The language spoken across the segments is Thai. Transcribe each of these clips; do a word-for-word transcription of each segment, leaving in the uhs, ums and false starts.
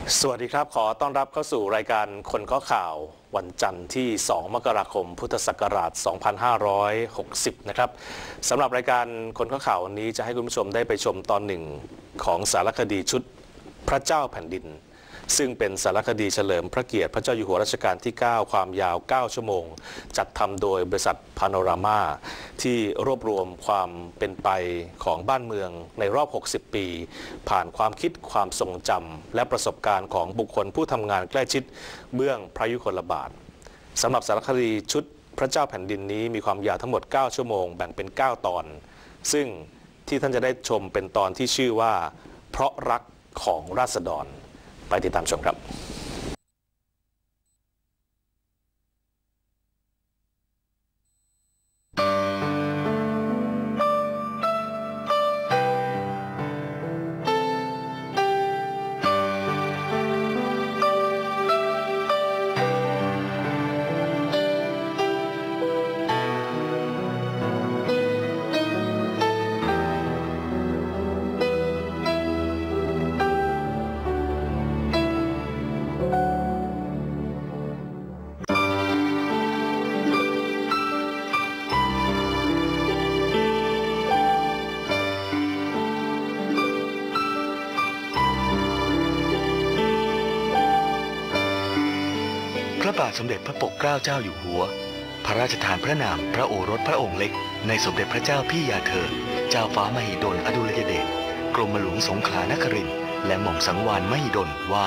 สวัสดีครับขอต้อนรับเข้าสู่รายการคนข้อข่าววันจันทร์ที่สองมกราคมพุทธศักราชสองพันห้าร้อยหกสิบนะครับสำหรับรายการคนข้อข่าววันนี้จะให้คุณผู้ชมได้ไปชมตอนหนึ่งของสารคดีชุดพระเจ้าแผ่นดินซึ่งเป็นสารคดีเฉลิมพระเกียรติพระเจ้าอยู่หัวรัชกาลที่เก้าความยาวเก้าชั่วโมงจัดทำโดยบริษัทพาโนรามาที่รวบรวมความเป็นไปของบ้านเมืองในรอบหกสิบปีผ่านความคิดความทรงจำและประสบการณ์ของบุคคลผู้ทำงานใกล้ชิดเบื้องพระยุคลบาทสำหรับสารคดีชุดพระเจ้าแผ่นดินนี้มีความยาวทั้งหมดเก้าชั่วโมงแบ่งเป็นเก้าตอนซึ่งที่ท่านจะได้ชมเป็นตอนที่ชื่อว่าเพราะรักของราษฎรไปติดตามชมครับพระบาทสมเด็จพระปกเกล้าเจ้าอยู่หัวพระราชทานพระนามพระโอรสพระองค์เล็กในสมเด็จพระเจ้าพี่ยาเธอเจ้าฟ้ามหิดลอดุลยเดชกรมหลวงสงขลานครินทร์และหม่อมสังวาลมหิดลว่า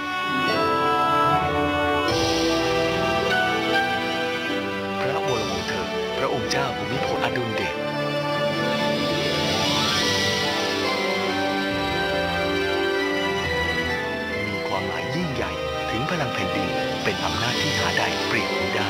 พระวรวงศ์เธอพระองค์เจ้าภูมิพลอดุลยเดชมีความหมายยิ่งใหญ่ถึงพลังแผ่นดินเป็นอำนาจที่หาใดเปรียบไม่ได้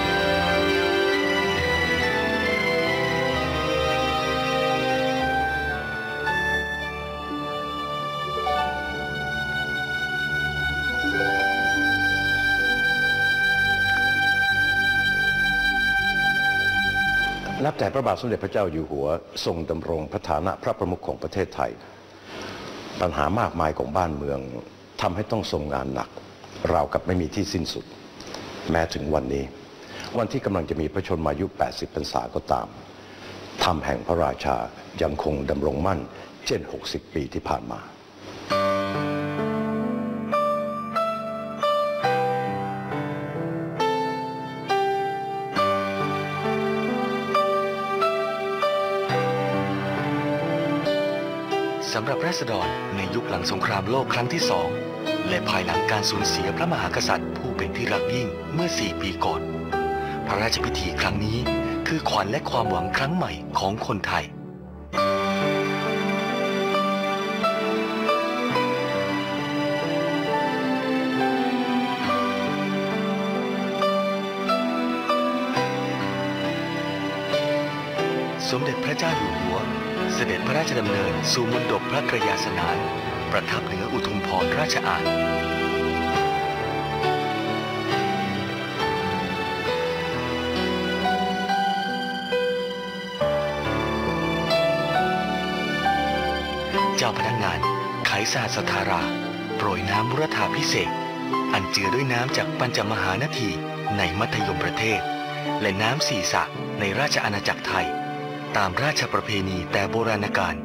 นับแต่พระบาทสมเด็จพระเจ้าอยู่หัวทรงดำรงพระฐานะพระประมุขของประเทศไทยปัญหามากมายของบ้านเมืองทำให้ต้องทรงงานหนักราวกับไม่มีที่สิ้นสุดแม้ถึงวันนี้วันที่กำลังจะมีพระชนมายุแปดสิบพรรษาก็ตามธรรมแห่งพระราชายังคงดำรงมั่นเช่นหกสิบปีที่ผ่านมาสำหรับราษฎรในยุคหลังสงครามโลกครั้งที่สองและภายหลังการสูญเสียพระมหากษัตริย์ผู้เป็นที่รักยิ่งเมื่อสี่ปีก่อนพระราชพิธีครั้งนี้คือขวัญและความหวังครั้งใหม่ของคนไทยสมเด็จพระเจ้าอยู่หัวเสด็จพระราชดำเนินสู่มณฑปพระกรยาสนานประทับเหนืออุทุมพรราชอาณเจ้าพนักงานไขสหัสถาราโปรยน้ำมุรธาพิเศษอันเจือด้วยน้ำจากปัญจมหานาทีในมัธยมประเทศและน้ำสี่สระในราชอาณาจักรไทยตามราชประเพณีแต่โบราณกาล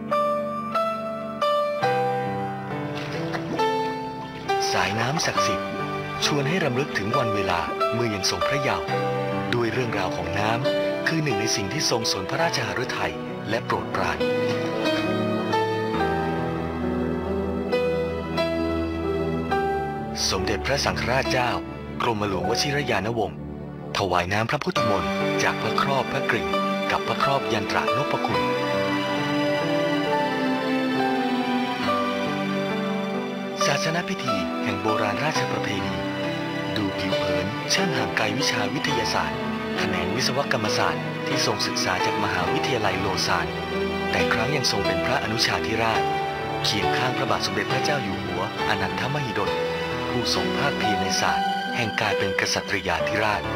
สายน้ำศักดิ์สิทธิ์ชวนให้รำลึกถึงวันเวลาเมื่อยังทรงพระเยาว์ด้วยเรื่องราวของน้ำคือหนึ่งในสิ่งที่ทรงสนพระราชหฤทัยและโปรดปรานสมเด็จพระสังฆราชเจ้ากรมหลวงวชิรยานวงศ์ถวายน้ำพระพุทธมนต์จากพระครอบพระกริ่งกับพระครอบยันตรานพคุณศาสนพิธีแห่งโบราณราชประเพณีดูผิวเผินช่างห่างไกลวิชาวิทยาศาสตร์แขนงวิศวกรรมศาสตร์ที่ทรงศึกษาจากมหาวิทยาลัยโลซานแต่ครั้งยังทรงเป็นพระอนุชาธิราชเคียงข้างพระบาทสมเด็จพระเจ้าอยู่หัวอนันทมหิดลผู้ทรงภาคเพียรในศาสตร์แห่งการเป็นกษัตริยาธิราช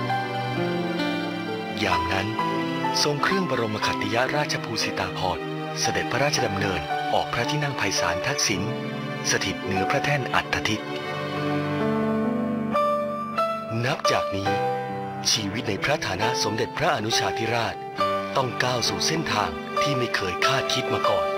ยามนั้นทรงเครื่องบรมขัตติยราชภูสิตาภรณ์เสด็จพระราชดำเนินออกพระที่นั่งไพศาลทักษิณสถิตเหนือพระแท่นอัฏฐทิตนับจากนี้ชีวิตในพระฐานะสมเด็จพระอนุชาธิราชต้องก้าวสู่เส้นทางที่ไม่เคยคาดคิดมาก่อน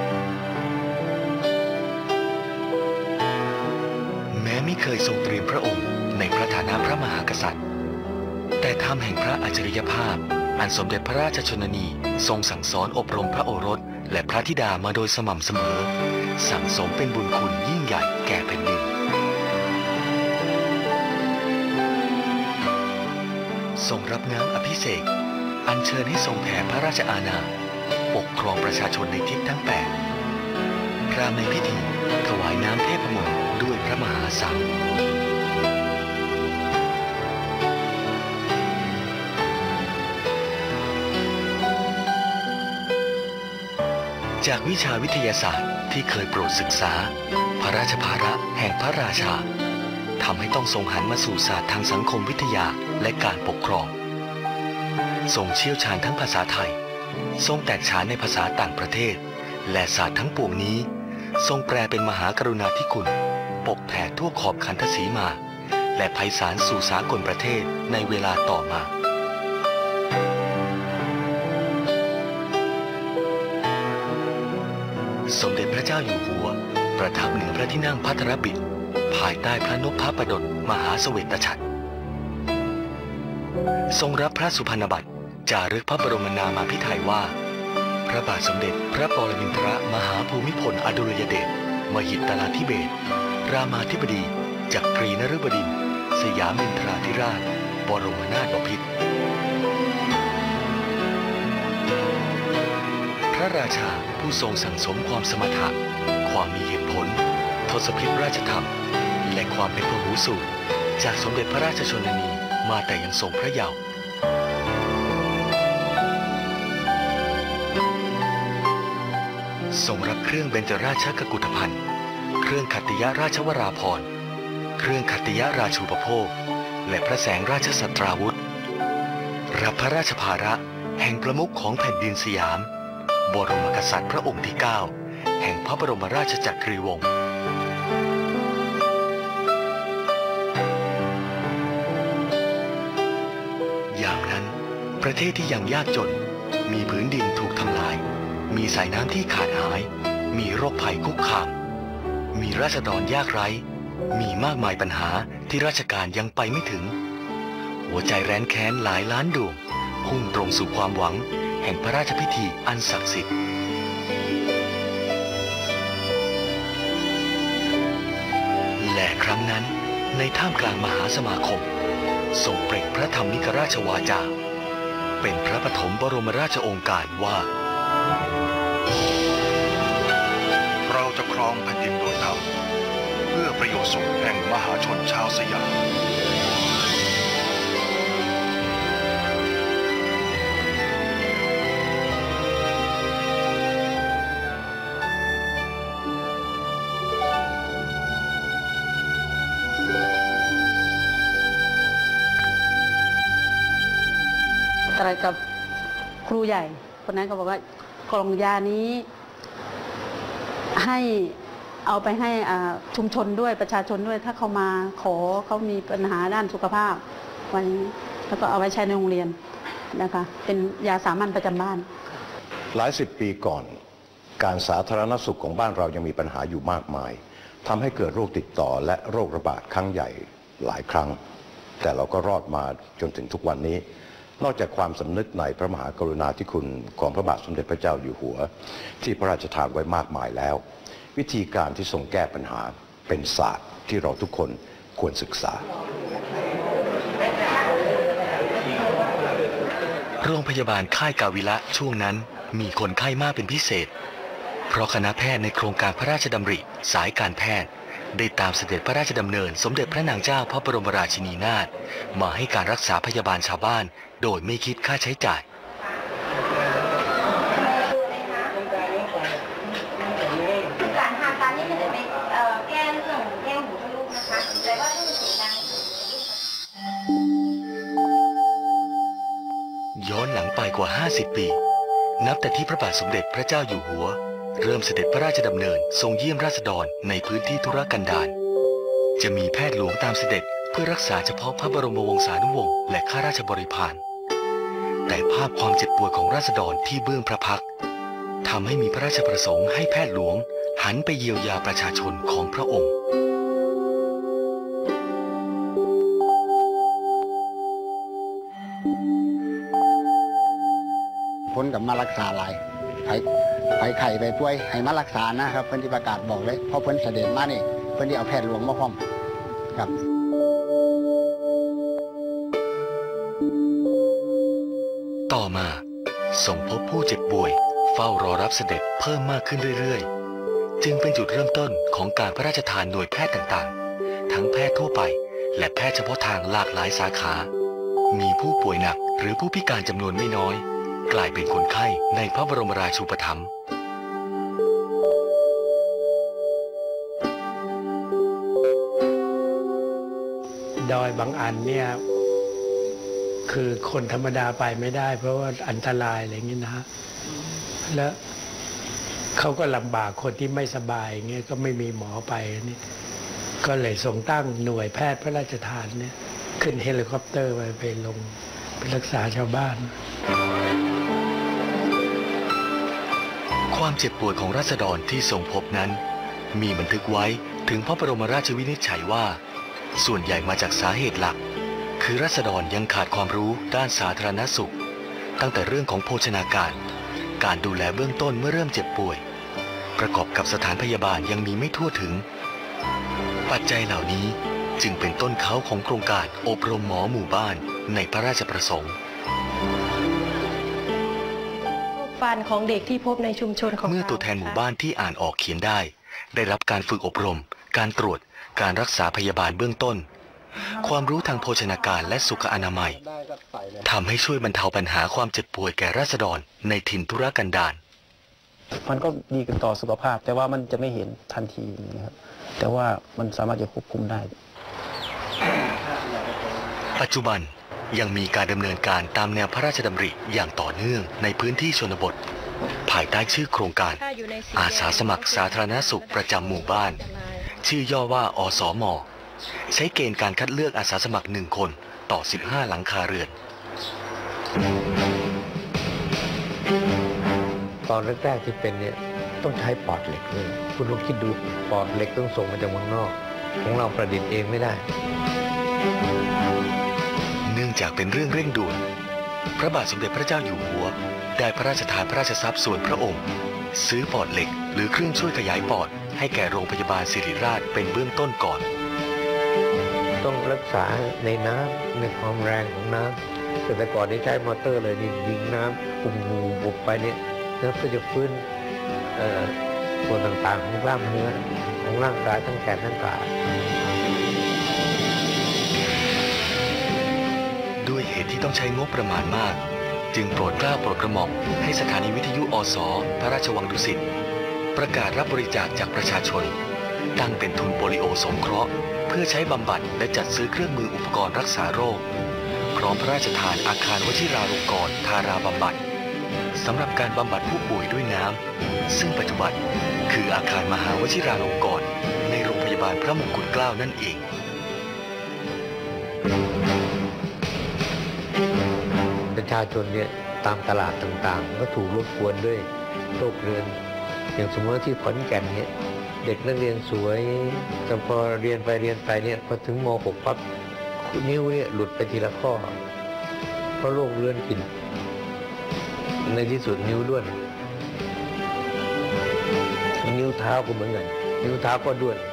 แม้ไม่เคยทรงเตรียมพระองค์ในพระฐานะพระมหากษัตริย์แต่ธรรมแห่งพระอัจฉริยภาพอันสมเด็จพระราชชนนีทรงสั่งสอนอบรมพระโอรสและพระธิดามาโดยสม่ำเสมอสั่งสมเป็นบุญคุณยิ่งใหญ่แก่แผ่นดินทรงรับน้ำอภิเษกอัญเชิญให้ทรงแผ่พระราชอาณาปกครองประชาชนในทิศทั้งแปดพราหมณ์ในพิธีถวายน้ำเทพมนต์ด้วยพระมหาสังฆจากวิชาวิทยาศาสตร์ที่เคยโปรดศึกษาพระราชภาระแห่งพระราชาทำให้ต้องทรงหันมาสู่ศาสตร์ทางสังคมวิทยาและการปกครองทรงเชี่ยวชาญทั้งภาษาไทยทรงแตกฉานในภาษาต่างประเทศและศาสตร์ทั้งปวงนี้ทรงแปลเป็นมหากรุณาธิคุณปกแผ่ทั่วขอบขันธสีมาและไพศาลสู่สากลประเทศในเวลาต่อมาสมเด็จพระเจ้าอยู่หัวประทับเหนือพระที่นั่งภัทรบิดภายใต้พระนพบดลมหาเสวตฉัตรทรงรับพระสุพรรณบัตรจารึกพระบรมนามาภิไธยว่าพระบาทสมเด็จพระปรมินทรมหาภูมิพลอดุลยเดชมหิดลาธิเบศรรามาธิบดีจักรีนฤบดินทร์สยามินทราธิราชบรมนาถบพิตรพระราชาผู้ทรงสั่งสมความสมถะความมีเหตุผลทศพิธราชธรรมและความเป็นพหูสูตรจากสมเด็จพระราชชนนีมาแต่ยังทรงพระเยาว์ทรงรับเครื่องเบญจราชกกุฏภัณฑ์เครื่องขัตติยราชวราภรณ์เครื่องขัตติยราชูปโภคและพระแสงราชสัตราวุธรับพระราชภาระแห่งประมุขของแผ่นดินสยามบรมกษัตริย์พระองค์ที่เก้าแห่งพระบรมราชจักรีวงศ์ยามนั้นประเทศที่ยังยากจนมีพื้นดินถูกทำลายมีสายน้ำที่ขาดหายมีโรคภัยคุกคามมีราษฎรยากไร้มีมากมายปัญหาที่ราชการยังไปไม่ถึงหัวใจแร้นแค้นหลายล้านดวงพุ่งตรงสู่ความหวังแห่งพระราชพิธีอันศักดิ์สิทธิ์และครั้งนั้นในท่ามกลางมหาสมาคมทรงเปล่งพระธรรมิกราชวาจาเป็นพระปฐมบรมราชโองการว่าเราจะครองแผ่นดินโดยธรรมเพื่อประโยชน์สุขแห่งมหาชนชาวสยามอะไรกับครูใหญ่คนนั้นก็บอกว่ากล่องยานี้ให้เอาไปให้ชุมชนด้วยประชาชนด้วยถ้าเขามาขอเขามีปัญหาด้านสุขภาพไว้แล้วก็เอาไว้ใช้ในโรงเรียนนะคะเป็นยาสามัญประจำบ้านหลายสิบปีก่อนการสาธารณสุขของบ้านเรายังมีปัญหาอยู่มากมายทำให้เกิดโรคติดต่อและโรคระบาดครั้งใหญ่หลายครั้งแต่เราก็รอดมาจนถึงทุกวันนี้นอกจากความสำนึกในพระมหากรุณาธิคุณของพระบาทสมเด็จพระเจ้าอยู่หัวที่พระราชทานไว้มากมายแล้ววิธีการที่ทรงแก้ปัญหาเป็นศาสตร์ที่เราทุกคนควรศึกษาโรงพยาบาลค่ายกาวิระช่วงนั้นมีคนไข้มากเป็นพิเศษเพราะคณะแพทย์ในโครงการพระราชดำริสายการแพทย์ได้ตามเสด็จพระราชดำเนินสมเด็จพระนางเจ้าพระบรมราชินีนาถมาให้การรักษาพยาบาลชาวบ้านโดยไม่คิดค่าใช้จ่ายการทำการนี้มันจะเป็นแก้เรื่องแก้หูทะลุนะคะแต่ว่าเรื่องเสียงดังย้อนหลังไปกว่าห้าสิบปีนับแต่ที่พระบาทสมเด็จพระเจ้าอยู่หัวเริ่มเสด็จพระราชดำเนินทรงเยี่ยมราษฎรในพื้นที่ทุรกันดารจะมีแพทย์หลวงตามเสด็จเพื่อรักษาเฉพาะพระบรมวงศานุวงศ์และข้าราชบริพารแต่ภาพความเจ็บป่วยของราษฎรที่เบื้องพระพักตร์ทำให้มีพระราชประสงค์ให้แพทย์หลวงหันไปเยียวยาประชาชนของพระองค์พ้นกับมารักษาหลายไข้ไข้ไข้ไปป่วยให้มารักษานะครับเพิ่นที่ประกาศบอกเลยเพราะเพิ่นเสด็จมานี่เพิ่นที่เอาแพทย์หลวงมาพร้อมครับต่อมาส่งพบผู้เจ็บป่วยเฝ้ารอรับเสด็จเพิ่มมากขึ้นเรื่อยๆจึงเป็นจุดเริ่มต้นของการพระราชทานหน่วยแพทย์ต่างๆทั้งแพทย์ทั่วไปและแพทย์เฉพาะทางหลากหลายสาขามีผู้ป่วยหนักหรือผู้พิการจำนวนไม่น้อยกลายเป็นคนไข้ในพระบรมราชูปถัมภ์ดอยบางอันเนี่ยคือคนธรรมดาไปไม่ได้เพราะว่าอันตรายอะไรอย่างนี้นะฮะแล้วเขาก็ลำบากคนที่ไม่สบายอย่างเงี้ยก็ไม่มีหมอไปนี่ก็เลยส่งตั้งหน่วยแพทย์พระราชทานเนี่ยขึ้นเฮลิคอปเตอร์ไปไปลงไปรักษาชาวบ้านความเจ็บป่วยของราษฎรที่ทรงพบนั้นมีบันทึกไว้ถึงพระบรมราชวินิจฉัยว่าส่วนใหญ่มาจากสาเหตุหลักคือราษฎรยังขาดความรู้ด้านสาธารณสุขตั้งแต่เรื่องของโภชนาการการดูแลเบื้องต้นเมื่อเริ่มเจ็บป่วยประกอบกับสถานพยาบาลยังมีไม่ทั่วถึงปัจจัยเหล่านี้จึงเป็นต้นเขาของโครงการอบรมหมอหมู่บ้านในพระราชประสงค์ฟันของเด็กที่พบในชุมชนของเราเมื่อตัวแทนหมู่บ้านที่อ่านออกเขียนได้ได้รับการฝึกอบรมการตรวจการรักษาพยาบาลเบื้องต้นความรู้ทางโภชนาการและสุขอนามัยทำให้ช่วยบรรเทาปัญหาความเจ็บป่วยแก่ราษฎรในถิ่นทุรกันดารมันก็ดีกันต่อสุขภาพแต่ว่ามันจะไม่เห็นทันทีนะครับแต่ว่ามันสามารถจะควบคุมได้ปัจจุบันยังมีการดำเนินการตามแนวพระราชดำริอย่างต่อเนื่องในพื้นที่ชนบทภายใต้ชื่อโครงการอาสาสมัครสาธารณสุขประจำหมู่บ้านชื่อย่อว่าอสม.ใช้เกณฑ์การคัดเลือกอาสาสมัครหนึ่งคนต่อสิบห้าหลังคาเรือนตอนแรกๆที่เป็นเนี่ยต้องใช้ปอดเหล็กเลยคุณลองคิดดูปอดเหล็กต้องส่งมาจากเมืองนอกของเราประดิษฐ์เองไม่ได้เนื่องจากเป็นเรื่องเร่งด่วนพระบาทสมเด็จพระเจ้าอยู่หัวได้พระราชทานพระราชทรัพย์ส่วนพระองค์ซื้อปอดเหล็กหรือเครื่องช่วยขยายปอดให้แก่โรงพยาบาลศิริราชเป็นเบื้องต้นก่อนต้องรักษาในน้ำในความแรงของน้ำแต่ก่อนนี้ใช้มอเตอร์เลยนี่ยิงน้ำปุ่มงูบุบไปเนี่ยแล้วก็จะฟื้นส่วนต่างๆของกล้ามเนื้อของร่างกายทั้งแขนทั้งขาด้วยเหตุที่ต้องใช้งบประมาณมากจึงโปรดเกล้าโปรดกระหม่อมให้สถานีวิทยุอส.พระราชวังดุสิตประกาศรับบริจาคจากประชาชนตั้งเป็นทุนโปลิโอสงเคราะห์เพื่อใช้บำบัดและจัดซื้อเครื่องมืออุปกรณ์รักษาโรคพร้อมพระราชทานอาคารวชิราลงกรณ์ทาราบำบัดสำหรับการบำบัดผู้ป่วยด้วยน้ำซึ่งปัจจุบันคืออาคารมหาวชิราลงกรณ์ในโรงพยาบาลพระมงกุฎเกล้านั่นเองประชาชนเนี่ยตามตลาดต่างๆก็ถูกรบกวนด้วยโรคเรื้อนอย่างสมมติที่ขอนแก่นเนี่ยเด็กนักเรียนสวยแต่พอเรียนไปเรียนไปเนี่ยพอถึงม หก ปั๊บนิ้วเนี่ยหลุดไปทีละข้อเพราะโรคเรื้อนกินในที่สุดนิ้วด้วนนิ้วเท้าก็เหมือนกันนิ้วเท้าก็ด้วน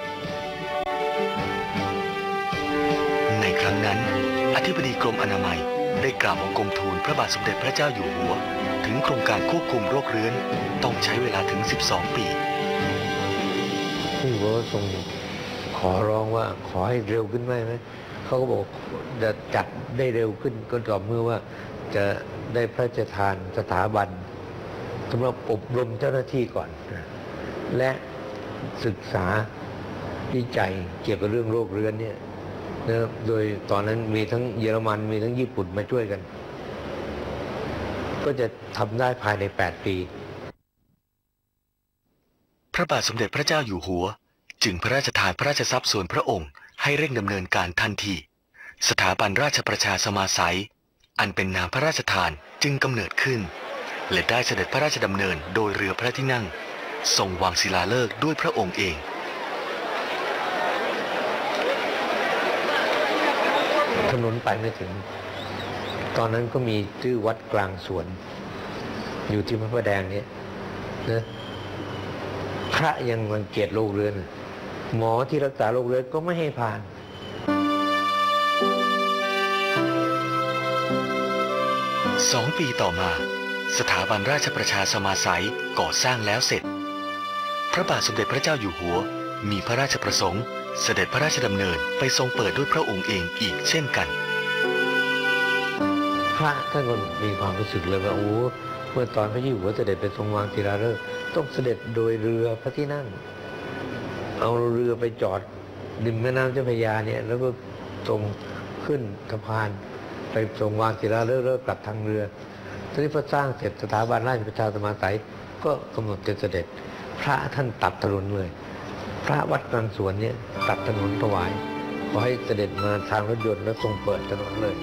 ในครั้งนั้นอธิบดีกรมอนามัยได้กราบบังคมทูลพระบาทสมเด็จพระเจ้าอยู่หัวถึงโครงการควบคุมโรคเรื้อนต้องใช้เวลาถึงสิบสองปีที่หัวทรงขอร้องว่าขอให้เร็วขึ้นไหมไหมเขาก็บอกจะจัดได้เร็วขึ้นก็ต่อเมื่อว่าจะได้พระราชทานสถาบันสำหรับอบรมเจ้าหน้าที่ก่อนและศึกษาวิจัยเกี่ยวกับเรื่องโรคเรื้อนเนี่ยนะโดยตอนนั้นมีทั้งเยอรมันมีทั้งญี่ปุ่นมาช่วยกันก็จะทำได้ภายในแปดปีพระบาทสมเด็จพระเจ้าอยู่หัวจึงพระราชทานพระราชทรัพย์ส่วนพระองค์ให้เร่งดำเนินการทันทีสถาบันราชประชาสมาสัยอันเป็นนามพระราชทานจึงกำเนิดขึ้นและได้เสด็จพระราชดำเนินโดยเรือพระที่นั่งทรงวางศิลาฤกษ์ด้วยพระองค์เองถนนไปไม่ถึงตอนนั้นก็มีชื่อวัดกลางสวนอยู่ที่พระประแดงเนี่ยนะพระยังรังเกียจโรคเรื้อนหมอที่รักษาโรคเรื้อนก็ไม่ให้ผ่านสองปีต่อมาสถาบันราชประชาสมาสัยก่อสร้างแล้วเสร็จพระบาทสมเด็จพระเจ้าอยู่หัวมีพระราชประสงค์เสด็จพระราชดำเนินไปทรงเปิดด้วยพระองค์เองอีกเช่นกันพระท่านก็มีความรู้สึกเลยว่าโอ้เมื่อตอนพระเจ้าอยู่หัวเสด็จไปทรงวางศิลาฤกษ์ต้องเสด็จโดยเรือพระที่นั่งเอาเรือไปจอดริมแม่น้ำเจ้าพระยาเนี่ยแล้วก็ทรงขึ้นสะพานไปทรงวางศิลาฤกษ์แล้วกลับทางเรือทีนี้พอสร้างเสร็จสถาบันราชประชาสมาสัยก็กำหนดจะเสด็จพระท่านตัดถนนเลยพระวัดกลางสวนเนี่ยตัดถนนถวายขอให้เสด็จมาทางรถยนต์แล้วทรงเปิดถนนเลย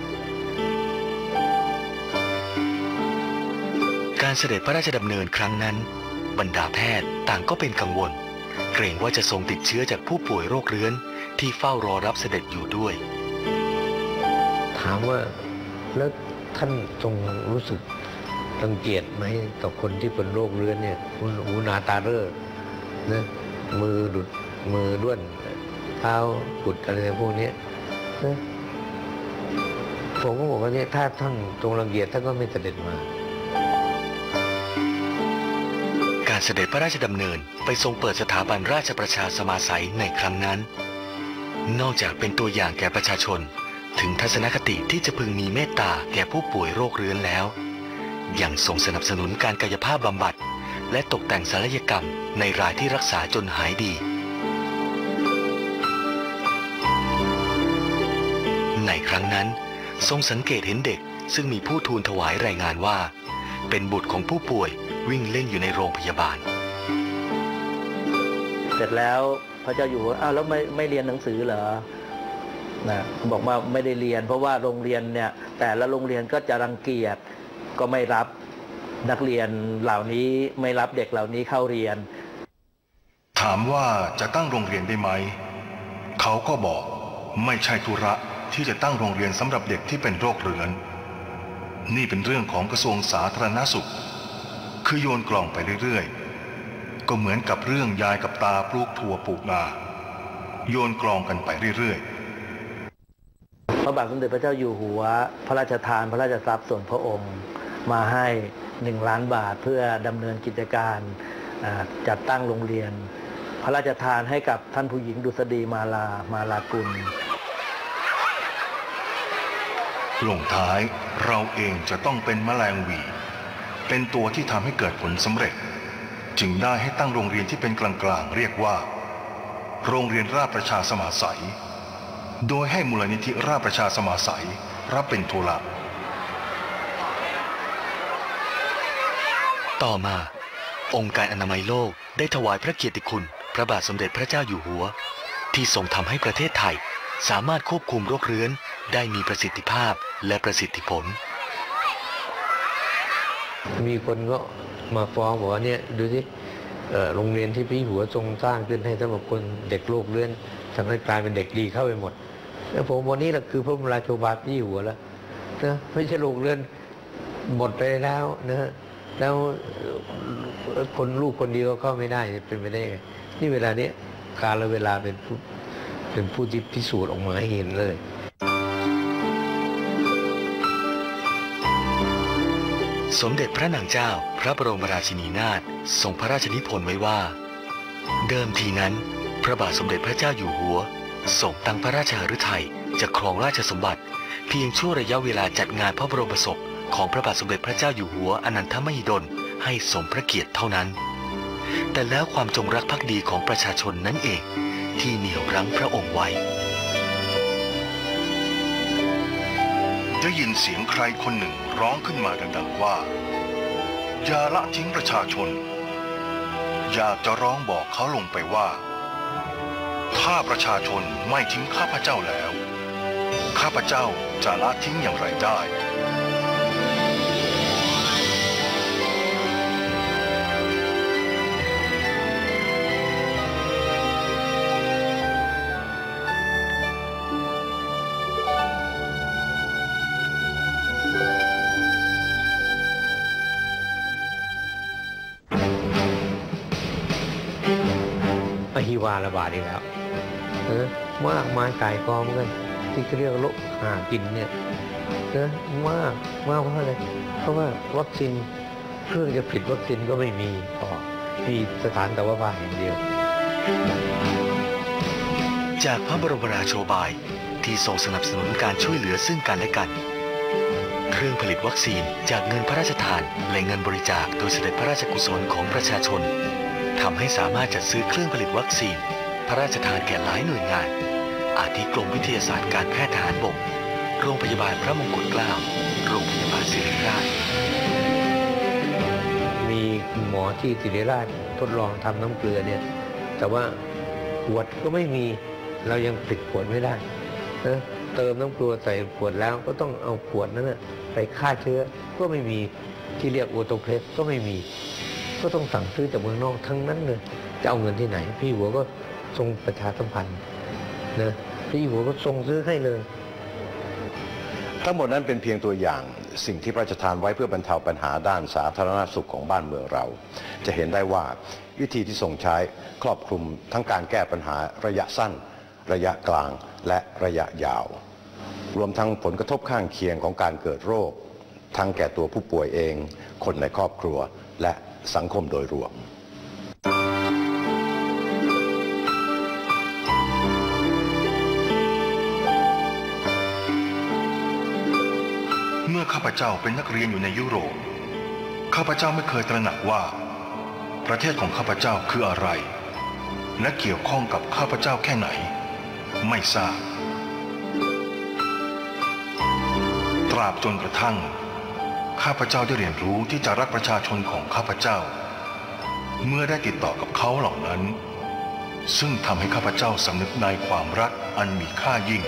การเสด็จพระราชดำเนินครั้งนั้นบรรดาแพทย์ต่างก็เป็นกังวลเกรงว่าจะทรงติดเชื้อจากผู้ป่วยโรคเรื้อนที่เฝ้ารอรับเสด็จอยู่ด้วยถามว่าแล้วท่านทรงรู้สึกรังเกียจไหมต่อคนที่เป็นโรคเรื้อนเนี่ยหูหนาตาเร่อนะมือดุดมือด้วนเท้ากุดอะไรพวกนี้นะผมก็บอกว่าเนี่ยถ้าท่านทรงรังเกียจท่านก็ไม่เสด็จมาการเสด็จพระราชดำเนินไปทรงเปิดสถาบันราชประชาสมาสัยในครั้งนั้นนอกจากเป็นตัวอย่างแก่ประชาชนถึงทัศนคติที่จะพึงมีเมตตาแก่ผู้ป่วยโรคเรื้อนแล้วยังทรงสนับสนุนการกายภาพบำบัดและตกแต่งศัลยกรรมในรายที่รักษาจนหายดีในครั้งนั้นทรงสังเกตเห็นเด็กซึ่งมีผู้ทูลถวายรายงานว่าเป็นบุตรของผู้ป่วยวิ่งเล่นอยู่ในโรงพยาบาลเสร็จแล้วพระเจ้าอยู่หัวอ้าวแล้วไม่ไม่เรียนหนังสือเหรอนะบอกว่าไม่ได้เรียนเพราะว่าโรงเรียนเนี่ยแต่ละโรงเรียนก็จะรังเกียจก็ไม่รับนักเรียนเหล่านี้ไม่รับเด็กเหล่านี้เข้าเรียนถามว่าจะตั้งโรงเรียนได้ไหมเขาก็บอกไม่ใช่ธุระที่จะตั้งโรงเรียนสำหรับเด็กที่เป็นโรคเรื้อนนี่เป็นเรื่องของกระทรวงสาธารณสุขคือโยนกล่องไปเรื่อยๆก็เหมือนกับเรื่องยายกับตาปลูกถั่วปลูกงาโยนกล่องกันไปเรื่อยๆพระบาทสมเด็จพระเจ้าอยู่หัวพระราชทานพระราชทรัพย์ส่วนพระองค์มาให้หนึ่งล้านบาทเพื่อดำเนินกิจการจัดตั้งโรงเรียนพระราชทานให้กับท่านผู้หญิงดุษฎีมาลามาลากุลลงท้ายเราเองจะต้องเป็นแมลงหวีเป็นตัวที่ทำให้เกิดผลสำเร็จจึงได้ให้ตั้งโรงเรียนที่เป็นกลางๆเรียกว่าโรงเรียนราชประชาสมาสัยโดยให้มูลนิธิราชประชาสมาสัยรับเป็นธุระต่อมาองค์การอนามัยโลกได้ถวายพระเกียรติคุณพระบาทสมเด็จพระเจ้าอยู่หัวที่ทรงทำให้ประเทศไทยสามารถควบคุมโรคเรื้อนได้มีประสิทธิภาพและประสิทธิผลมีคนก็มาฟ้องบอกว่าเนี่ยดูสิโรงเรียนที่พี่หัวทรงสร้างขึ้นให้สำหรับคนเด็กโรคเรื้อนทำให้กลายเป็นเด็กดีเข้าไปหมดแล้วผมวันนี้แหละคือพระบรมราโชวาทพี่หัวแล้วนะไม่ใช่โรคเรื้อนหมดไปแล้วนะแล้วคนลูกคนเดียวเข้าไม่ได้เป็นไปได้ไงนี่เวลานี้กาลเวลาเป็นผู้เป็นผู้ที่พิสูจน์ออกมาให้เห็นเลยสมเด็จพระนางเจ้าพระบรมราชินีนาถทรงพระราชนิพนธ์ไว้ว่าเดิมทีนั้นพระบาทสมเด็จพระเจ้าอยู่หัวทรงตั้งพระราชฤทัยจะครองราชสมบัติเพียงช่วงระยะเวลาจัดงานพระบรมศพของพระบาทสมเด็จพระเจ้าอยู่หัวอนันทมหิดลให้สมพระเกียรติเท่านั้นแต่แล้วความจงรักภักดีของประชาชนนั้นเองที่เหนี่ยวรั้งพระองค์ไว้ได้ยินเสียงใครคนหนึ่งร้องขึ้นมาดังๆว่าอย่าละทิ้งประชาชนอยากจะร้องบอกเขาลงไปว่าถ้าประชาชนไม่ทิ้งข้าพเจ้าแล้วข้าพเจ้าจะละทิ้งอย่างไรได้อหิวาระบาดอีกแล้วเออมากมายกายกองกันที่เรียกโรคหากินเนี่ยเออมากมากเพราะอะไรเพราะว่าวัคซีนเครื่องจะผลิตวัคซีนก็ไม่มีพอมีสถานตวภาแห่งเดียวจากพระบรมราโชบายที่ทรงสนับสนุนการช่วยเหลือซึ่งกันและกันเครื่องผลิตวัคซีนจากเงินพระราชทานและเงินบริจาคโดยเสด็จพระราชกุศลของประชาชนทำให้สามารถจัดซื้อเครื่องผลิตวัคซีนพระราชทานแก่หลายหน่วยงานอาทิกรมวิทยาศาสตร์การแพทย์ทหารบกโรงพยาบาลพระมงกุฎเกล้าโรงพยาบาลศิริราชมีคุณหมอที่ศิริราชทดลองทำน้ำเกลือเนี่ยแต่ว่าขวดก็ไม่มีเรายังผลิตขวดไม่ได้นะเติมน้ำเกลือใส่ขวดแล้วก็ต้องเอาขวดนั้นไปฆ่าเชื้อก็ไม่มีที่เรียกออโตเพลสก็ไม่มีก็ต้องสั่งซื้อจากเมืองนอกทั้งนั้นเลยจะเอาเงินที่ไหนพี่หัวก็ทรงประชาสัมพันธ์นะพี่หัวก็ทรงซื้อให้เลยทั้งหมดนั้นเป็นเพียงตัวอย่างสิ่งที่พระราชทานไว้เพื่อบรรเทาปัญหาด้านสาธารณสุขของบ้านเมืองเราจะเห็นได้ว่าวิธีที่ทรงใช้ครอบคลุมทั้งการแก้ปัญหาระยะสั้นระยะกลางและระยะยาวรวมทั้งผลกระทบข้างเคียงของการเกิดโรคทั้งแก่ตัวผู้ป่วยเองคนในครอบครัวและสังคมโดยรวมเมื่อข้าพเจ้าเป็นนักเรียนอยู่ในยุโรปข้าพเจ้าไม่เคยตระหนักว่าประเทศของข้าพเจ้าคืออะไรและเกี่ยวข้องกับข้าพเจ้าแค่ไหนไม่ทราบตราบจนกระทั่งข้าพเจ้าได้เรียนรู้ที่จะรักประชาชนของข้าพเจ้าเมื่อได้ติดต่อกับเขาเหล่านั้นซึ่งทำให้ข้าพเจ้าสำนึกในความรักอันมีค่ายิ่ง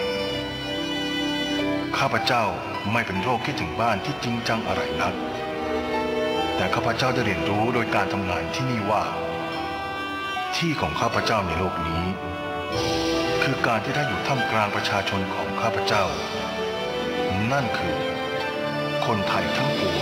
ข้าพเจ้าไม่เป็นโรคคิดถึงบ้านที่จริงจังอะไรนักแต่ข้าพเจ้าได้เรียนรู้โดยการทำงานที่นี่ว่าที่ของข้าพเจ้าในโลกนี้คือการที่ได้อยู่ท่ามกลางประชาชนของข้าพเจ้านั่นคือคนไทยทั้งปวง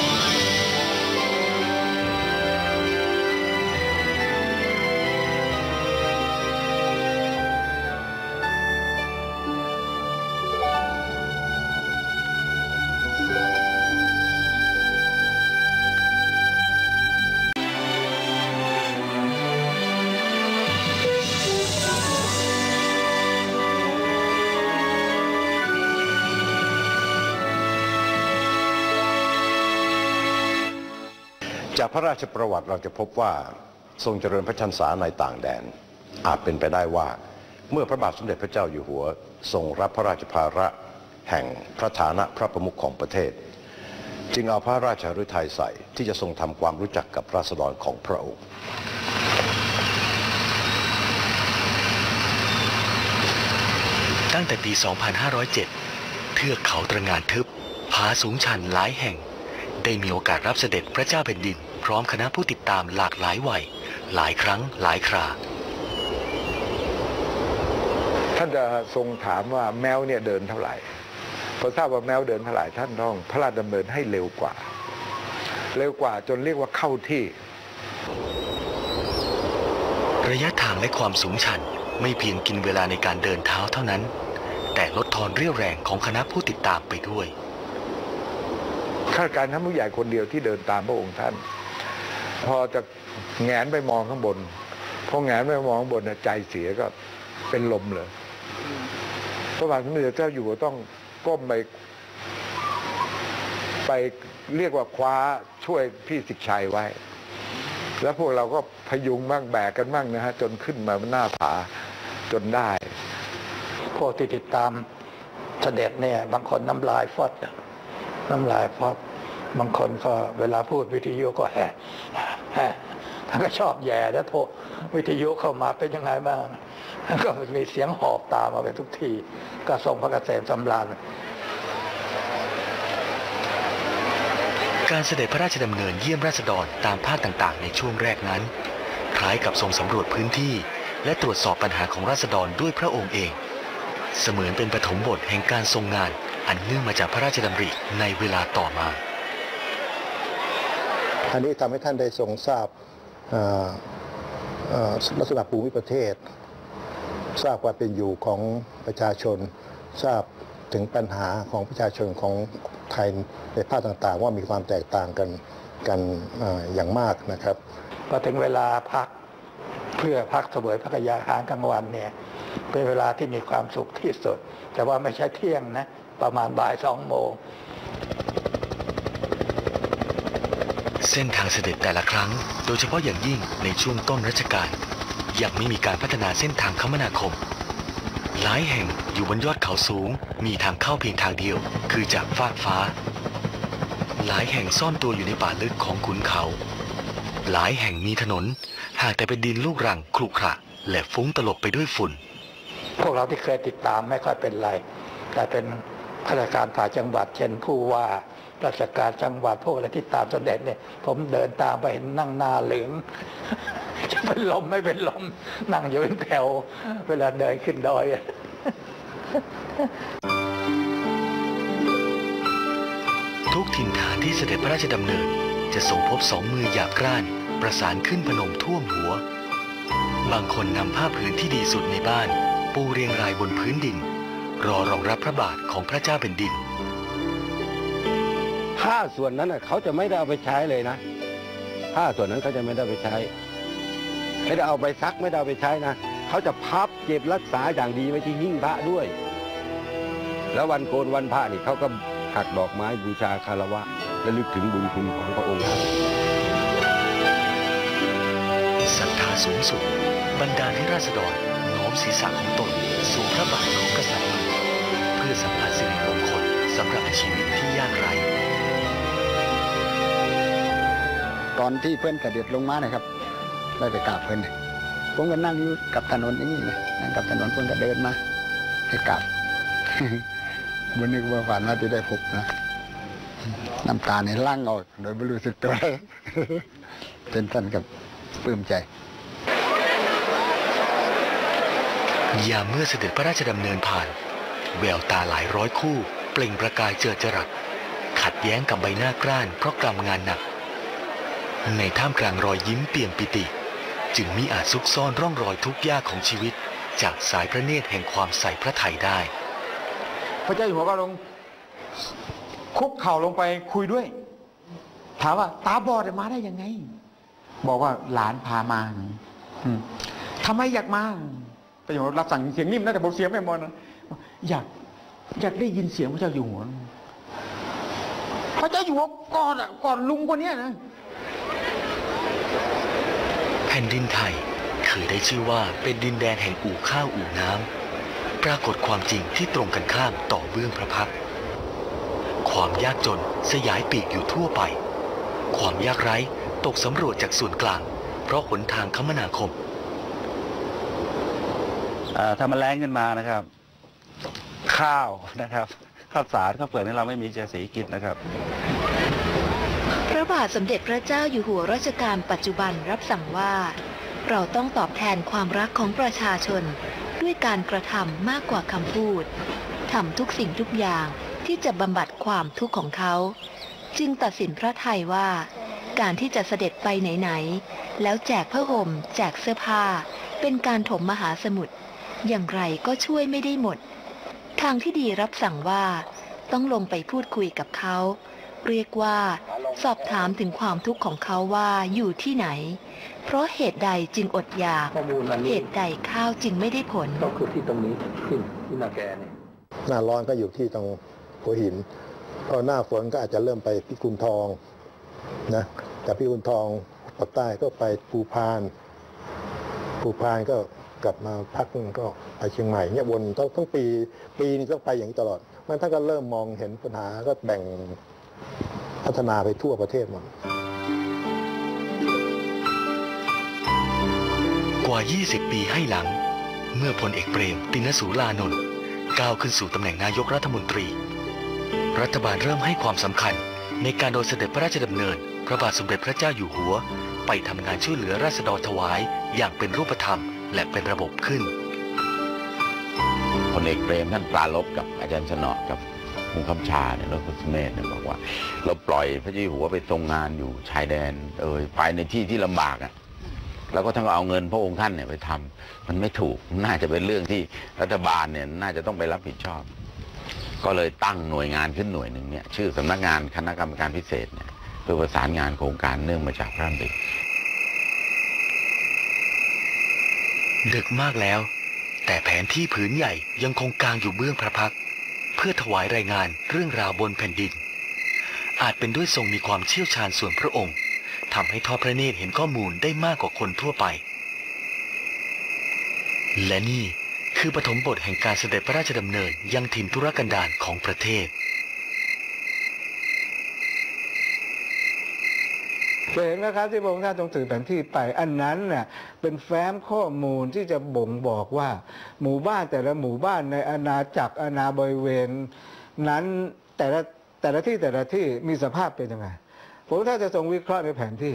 จากพระราชประวัติเราจะพบว่าทรงเจริญพระชนสาในต่างแดนอาจเป็นไปได้ว่าเมื่อพระบาทสมเด็จพระเจ้าอยู่หัวทรงรับพระราชภาระแห่งพระฐานะพระประมุขของประเทศจึงเอาพระราชฤทัยใส่ที่จะทรงทำความรู้จักกับราษฎรของพระองค์ตั้งแต่ปี สองพันห้าร้อยเจ็ด เทือกเขาตระหง่านทึบผาสูงชันหลายแห่งได้มีโอกาสรับเสด็จพระเจ้าแผ่นดินพร้อมคณะผู้ติดตามหลากหลายวัยหลายครั้งหลายคราท่านจะทรงถามว่าแมวเนี่ยเดินเท่าไหร่พอทราบว่าแมวเดินเท่าไหร่ท่านต้องพระราชดำเนินให้เร็วกว่าเร็วกว่าจนเรียกว่าเข้าที่ระยะทางและความสูงชันไม่เพียงกินเวลาในการเดินเท้าเท่านั้นแต่ลดทอนเรี่ยวแรงของคณะผู้ติดตามไปด้วยข้าราชการท่านผู้ใหญ่คนเดียวที่เดินตามพระองค์ท่านพอจะแงนไปมองข้างบนพอแงนไปมองข้างบนใจเสียก็เป็นลมเลยพระบาทสมเด็จเจ้าอยู่หัวต้องก้มไปไปเรียกว่าคว้าช่วยพี่สิทธิชัยไว้แล้วพวกเราก็พยุงบ้างแบกกันบ้างนะฮะจนขึ้นมาหน้าผาจนได้พวกที่ติดตามเสด็จเนี่ยบางคนน้ำลายฟอดน้ำลายฟอดบางคนก็เวลาพูดวิทยุก็แห่แห่ท่านก็ชอบแย่แล้วโทรวิทยุเข้ามาเป็นยังไงบ้างก็มีเสียงหอบตามมาไปทุกทีก็ทรงพระเกษมสำราญการเสด็จพระราชดำเนินเยี่ยมราษฎรตามภาคต่างๆในช่วงแรกนั้นคล้ายกับทรงสำรวจพื้นที่และตรวจสอบปัญหาของราษฎรด้วยพระองค์เองเสมือนเป็นปฐมบทแห่งการทรงงานอันเนื่องมาจากพระราชดำริในเวลาต่อมาอันนี้ทำให้ท่านได้ทรงทราบลักษณะภูมิประเทศทราบความเป็นอยู่ของประชาชนทราบถึงปัญหาของประชาชนของไทยในภาคต่างๆว่ามีความแตกต่างกันกันอย่างมากนะครับพอถึงเวลาพักเพื่อพักเสวยพระกยาหารกลางวันเนี่ยเป็นเวลาที่มีความสุขที่สุดแต่ว่าไม่ใช่เที่ยงนะประมาณบ่ายสองโมงเส้นทางเสด็จแต่ละครั้งโดยเฉพาะอย่างยิ่งในช่วงต้นรัชกาลยังไม่มีการพัฒนาเส้นทางคมนาคมหลายแห่งอยู่บนยอดเขาสูงมีทางเข้าเพียงทางเดียวคือจากฟากฟ้าหลายแห่งซ่อนตัวอยู่ในป่าลึกของขุนเขาหลายแห่งมีถนนหากแต่เป็นดินลูกรังครุขระและฟุ้งตลบไปด้วยฝุ่นพวกเราที่เคยติดตามไม่ค่อยเป็นไรแต่เป็นข้าราชการฝ่ายจังหวัดเช่นผู้ว่าราชการจังหวัดพวกอะไรที่ตามเสด็จเนี่ยผมเดินตามไปเห็นนั่งหน้าเหลืองจะเป็นลมไม่เป็นลมนั่งอยู่เป็นแถวเวลาเดินขึ้นดอยทุกถิ่นฐานที่เสด็จพระราชดำเนินจะทรงพบสองมือหยาบกร้านประสานขึ้นพนมท่วมหัวบางคนนำผ้าผืนที่ดีสุดในบ้านปูเรียงรายบนพื้นดินรอรองรับพระบาทของพระเจ้าแผ่นดินผ้าส่วนนั้นเขาจะไม่ได้เอาไปใช้เลยนะผ้าส่วนนั้นเขาจะไม่ได้ไปใช้ไม่ได้เอาไปซักไม่ได้เอาไปใช้นะเขาจะพับเก็บรักษาอย่างดีไว้ที่หิ้งพระด้วยแล้ววันโกนวันพระนี่เขาก็หักดอกไม้บูชาคารวะและลึกถึงบุญคุณของพระองค์ศรัทธาสูงสุดบันดาลให้ราษฎรน้อมศีรษะของตนสู่พระบาทของกษัตริย์เพื่อสัมผัสสิริมงคลสำหรับชีวิตที่ยากไร้ตอนที่เพื่อนเสด็จลงมานะครับได้ไปกราบเพื่อนผมก็นั่งอยู่กับถนนอย่างนี้นะนั่งกับถนนเพื่อนก็เดินมาไปกราบวันนี้ว่าฝันว่าจะได้พบนะน้ำตาในร่างออกโดยไม่รู้สึกตัวเป็นท่านกับปลื้มใจยามเมื่อเสด็จพระราชดำเนินผ่านแววตาหลายร้อยคู่เปล่งประกายเจิดจรัสขัดแย้งกับใบหน้ากร้านเพราะกรรมงานหนักในท่ามกลางรอยยิ้มเปี่ยมปิติจึงมิอาจซุกซ่อนร่องรอยทุกข์ยากของชีวิตจากสายพระเนตรแห่งความใส่พระทัยได้พระเจ้าอยู่หัวก็ลงคุกเข่าลงไปคุยด้วยถามว่าตาบอดมาได้ยังไงบอกว่าหลานพามาทำไมอยากมาพระเจ้าอยู่หัวรับสั่งเสียงนิ่มนะแต่บอกเสียงไม่มนอยากอยากได้ยินเสียงพระเจ้าอยู่หัวพระเจ้าอยู่หัวก่อนอ่ะก่อนลุงคนนี้นะแผ่นดินไทยเคยได้ชื่อว่าเป็นดินแดนแห่งอู่ข้าวอู่น้ำปรากฏความจริงที่ตรงกันข้ามต่อเบื้องพระพักตร์ความยากจนสยายปีกอยู่ทั่วไปความยากไร้ตกสำรวจจากส่วนกลางเพราะหนทางคมนาคมถ้ามันแรงขึ้นมานะครับข้าวนะครับข้าวสารข้าวเปลือกนี่เราไม่มีเจสีกินนะครับพระบาทสมเด็จพระเจ้าอยู่หัวรัชกาลปัจจุบันรับสั่งว่าเราต้องตอบแทนความรักของประชาชนด้วยการกระทำมากกว่าคำพูดทำทุกสิ่งทุกอย่างที่จะบำบัดความทุกข์ของเขาจึงตัดสินพระทัยว่าการที่จะเสด็จไปไหนๆแล้วแจกผ้าห่มแจกเสื้อผ้าเป็นการถมมหาสมุทรอย่างไรก็ช่วยไม่ได้หมดทางที่ดีรับสั่งว่าต้องลงไปพูดคุยกับเขาเรียกว่าสอบถามถึงความทุกข์ของเขาว่าอยู่ที่ไหนเพราะเหตุใดจึงอดอยากเหตุใดข้าวจึงไม่ได้ผลก็คือที่ตรงนี้ที่ที่นาแกเนี่ยหน้าร้อนก็อยู่ที่ตรงหัวหินพอหน้าฝนก็อาจจะเริ่มไปพิกุลทองนะแต่พิกุลทองภาคใต้ก็ไปภูพานภูพานก็กลับมาพักก็ไปเชียงใหม่เนี่ยวนต้องทั้งปีปีนี้ต้องไปอย่างนี้ตลอดมันท่านก็เริ่มมองเห็นปัญหาก็แบ่งพัฒนาไปทั่วประเทศหมดกว่า ยี่สิบ ปีให้หลังเมื่อพลเอกเปรมติณสูรานนท์ก้าวขึ้นสู่ตำแหน่งนายกรัฐมนตรีรัฐบาลเริ่มให้ความสำคัญในการโดยเสด็จพระราชดำเนินพระบาทสมเด็จพระเจ้าอยู่หัวไปทำงานช่วยเหลือราษฎรถวายอย่างเป็นรูปธรรมและเป็นระบบขึ้นพลเอกเปรมท่านปราลบกับอาจารย์สนอกับผู้คำชาเนี่ยแล้วก็สมเด็จเนี่ยบอกว่าเราปล่อยพระเจ้าอยู่หัวไปทรงงานอยู่ชายแดนเอ่ยไปในที่ที่ลำบากอ่ะแล้วก็ท่านก็เอาเงินพระองค์ท่านเนี่ยไปทำมันไม่ถูกน่าจะเป็นเรื่องที่รัฐบาลเนี่ยน่าจะต้องไปรับผิดชอบก็เลยตั้งหน่วยงานขึ้นหน่วยหนึ่งเนี่ยชื่อสำนักงานคณะกรรมการพิเศษเนี่ยเพื่อประสานงานโครงการเนื่องมาจากพระราชดำริดึกมากแล้วแต่แผนที่ผืนใหญ่ยังคงกางอยู่เบื้องพระพักตร์เพื่อถวายรายงานเรื่องราวบนแผ่นดินอาจเป็นด้วยทรงมีความเชี่ยวชาญส่วนพระองค์ทำให้ทอดพระเนตรเห็นข้อมูลได้มากกว่าคนทั่วไปและนี่คือปฐมบทแห่งการเสด็จพระราชดำเนินยังถิ่นทุรกันดารของประเทศจะเห็นนะครับที่พระองค์ท่านทรงถือแผนที่ไปอันนั้นน่ะเป็นแฟ้มข้อมูลที่จะบ่งบอกว่าหมู่บ้านแต่ละหมู่บ้านในอาณาจักรอาณาบริเวณนั้นแต่ละแต่ละที่แต่ละที่มีสภาพเป็นยังไงพระองค์ท่านจะทรงวิเคราะห์ในแผนที่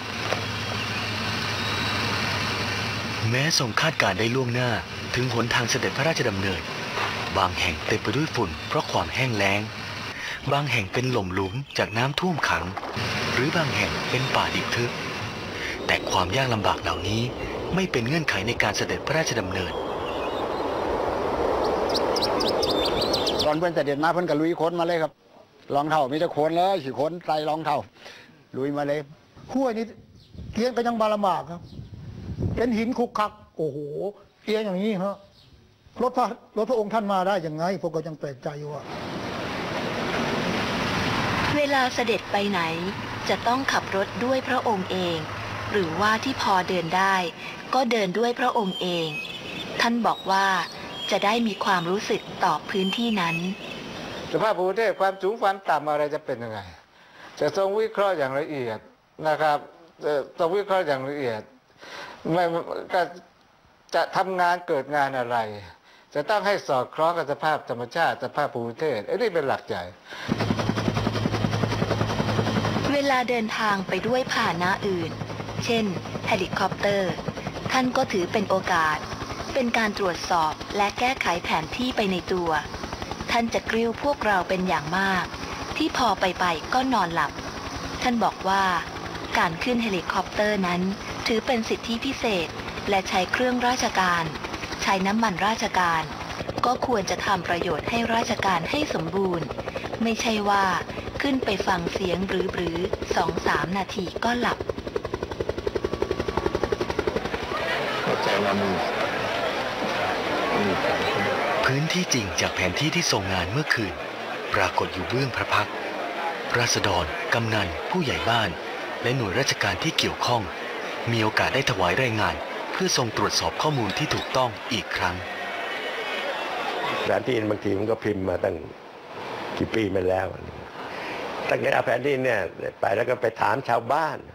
แม้ทรงคาดการได้ล่วงหน้าถึงหนทางเสด็จพระราชดำเนินบางแห่งเต็มไปด้วยฝุ่นเพราะความแห้งแล้งบางแห่งเป็นหล่มหลุมจากน้ำท่วมขังหรือบางแห่งเป็นป่าดิบทึบแต่ความยากลำบากเหล่านี้ไม่เป็นเงื่อนไขในการเสด็จพระราชดำเนินตอนเพื่อนเสด็จมาเพื่อนก็ลุยค้นมาเลยครับรองเท้ามีแต่ค้นเลยขี่ค้นใส่รองเท้าลุยมาเลยขั้วนี้เกียงก็ยังบาลำบากครับเป็นหินคุกคักโอ้โหเกียงอย่างนี้ฮะรถพระรถพระองค์ท่านมาได้ยังไงพวกก็ยังแปลกใจว่าเวลาเสด็จไปไหนจะต้องขับรถด้วยพระองค์เองหรือว่าที่พอเดินได้ก็เดินด้วยพระองค์เองท่านบอกว่าจะได้มีความรู้สึกต่อพื้นที่นั้นสภาพภูมิประเทศความสูงความต่ำอะไรจะเป็นยังไงจะทรงวิเคราะห์อย่างละเอียดนะครับจะทรงวิเคราะห์อย่างละเอียดไม่ก็จะทำงานเกิดงานอะไรจะต้องให้สอดคล้องกับสภาพธรรมชาติสภาพภูมิประเทศไอ้นี่เป็นหลักใหญ่เวลาเดินทางไปด้วยพาหนะอื่นเช่นเฮลิคอปเตอร์ท่านก็ถือเป็นโอกาสเป็นการตรวจสอบและแก้ไขแผนที่ไปในตัวท่านจะกริ้วพวกเราเป็นอย่างมากที่พอไปไปก็นอนหลับท่านบอกว่าการขึ้นเฮลิคอปเตอร์นั้นถือเป็นสิทธิพิเศษและใช้เครื่องราชการใช้น้ำมันราชการก็ควรจะทำประโยชน์ให้ราชการให้สมบูรณ์ไม่ใช่ว่าขึ้นไปฟังเสียงหรือหรือสองสามนาทีก็หลับพื้นที่จริงจากแผนที่ที่ทรงงานเมื่อคืนปรากฏอยู่เบื้องพระพักตร์ราษฎรกำนันผู้ใหญ่บ้านและหน่วยราชการที่เกี่ยวข้องมีโอกาสได้ถวายรายงานเพื่อทรงตรวจสอบข้อมูลที่ถูกต้องอีกครั้งแผนที่บางทีมันก็พิมพ์มาตั้งกี่ปีมาแล้วตั้งแต่เอาแผนที่เนี่ยไปแล้วก็ไปถามชาวบ้าน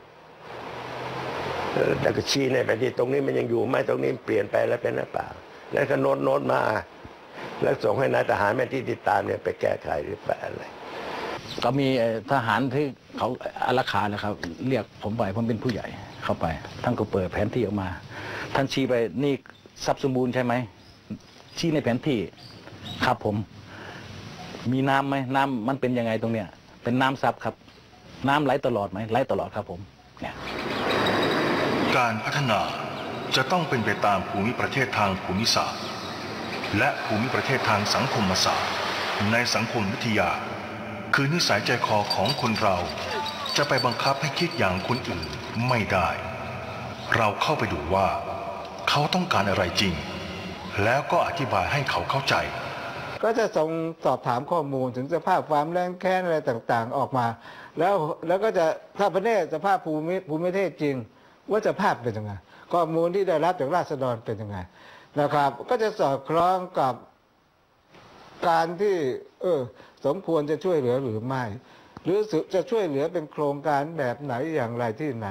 แล้วก็ชี้ในแผนที่ตรงนี้มันยังอยู่ไหมตรงนี้เปลี่ยนไปแล้วเป็นหรือเปล่าแล้วก็โน้ตโน้ตมาแล้วส่งให้นายทหารแม่ที่ติดตามเนี่ยไปแก้ไขหรือแปลอะไรก็มีทหารที่เขาอารักขานะครับเรียกผมไปผมเป็นผู้ใหญ่เข้าไปท่านก็เปิดแผนที่ออกมาท่านชี้ไปนี่ทรัพย์สมบูรณ์ใช่ไหมชี้ในแผนที่ครับผมมีน้ำไหมน้ำมันเป็นยังไงตรงเนี้ยเป็นน้ำซับครับน้ำไหลตลอดไหมไหลตลอดครับผมเนี่ยการพัฒนาจะต้องเป็นไปตามภูมิประเทศทางภูมิศาสตร์และภูมิประเทศทางสังคมศาสตร์ในสังคมวิทยาคือนิสัยใจคอของคนเราจะไปบังคับให้คิดอย่างคนอื่นไม่ได้เราเข้าไปดูว่าเขาต้องการอะไรจริงแล้วก็อธิบายให้เขาเข้าใจก็จะส่งสอบถามข้อมูลถึงสภาพความแรงแค้นอะไรต่างๆออกมาแล้วแล้วก็จะถ้าประเทศสภาพภูมิภูมิประเทศจริงว่าสภาพเป็นยังไงข้อมูลที่ได้รับจากราษฎรเป็นยังไงนะครับก็จะสอดคล้องกับการที่เออสมควรจะช่วยเหลือหรือไม่หรือจะช่วยเหลือเป็นโครงการแบบไหนอย่างไรที่ไหน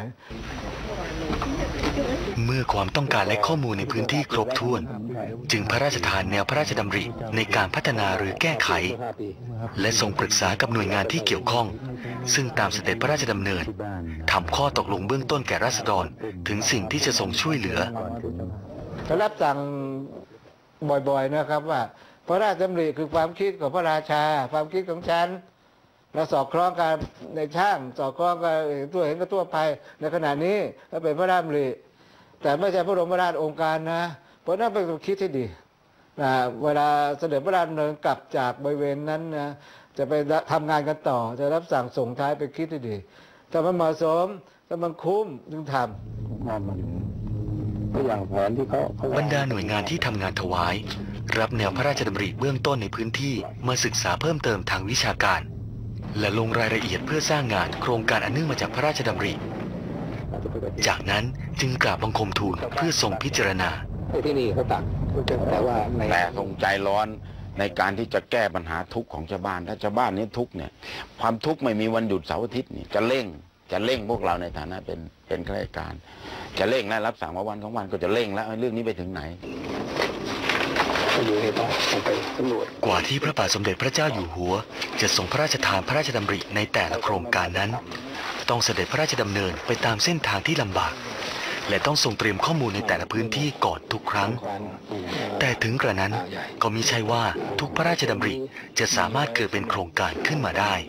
เมื่อความต้องการและข้อมูลในพื้นที่ครบถ้วน จึงพระราชทานแนวพระราชดำริในการพัฒนาหรือแก้ไข และทรงปรึกษากับหน่วยงานที่เกี่ยวข้อง ซึ่งตามเสด็จพระราชดำเนินทำข้อตกลงเบื้องต้นแก่ราษฎรถึงสิ่งที่จะทรงช่วยเหลือรับสั่งบ่อยๆนะครับว่าพระราชดำริคือความคิดของพระราชาความคิดของฉันและสอดคล้องกันในช่างสอดคล้องกันตัวเห็นกับตัวไปในขณะนี้ก็เป็นพระราชดำริแต่ไม่ใช่พระบรมราชโองการนะเพราะนั่นเป็นความคิดที่ดีนะเวลาเสด็จพระราชดำเนินกลับจากบริเวณนั้นนะจะไปทำงานกันต่อจะรับสั่งส่งท้ายเป็นคิดที่ดีถ้ามันเหมาะสมถ้ามันคุ้มจึงทำงานมันอย่างแผนที่เขาบรรดาหน่วยงานที่ทำงานถวายรับแนวพระราชดำริเบื้องต้นในพื้นที่มาศึกษาเพิ่มเติมทางวิชาการและลงรายละเอียดเพื่อสร้างงานโครงการอันเนื่องมาจากพระราชดำริจากนั้นจึงกราบบังคมทูลเพื่อทรงพิจารณาที่นี่เขาตักแต่ว่าแต่ทรงใจร้อนในการที่จะแก้ปัญหาทุกข์ของชาวบ้านถ้าชาวบ้านนี้ทุกข์เนี่ยความทุกข์ไม่มีวันหยุดเสาร์อาทิตย์นี่จะเร่งจะเร่งพวกเราในฐานะเป็นเป็นข้าราชการจะเร่งและรับสั่งว่าวันของวันก็จะเร่งแล้วเรื่องนี้ไปถึงไหนกว่าที่พระบาทสมเด็จพระเจ้าอยู่หัวจะทรงพระราชทานพระราชดำริในแต่ละโครงการนั้นต้องเสด็จพระราชดำเนินไปตามเส้นทางที่ลำบากและต้องทรงเตรียมข้อมูลในแต่ละพื้นที่ก่อนทุกครั้งแต่ถึงกระนั้นก็มิใช่ว่าทุกพระราชดำริจะสามารถเกิดเป็นโครงการขึ้นมาได้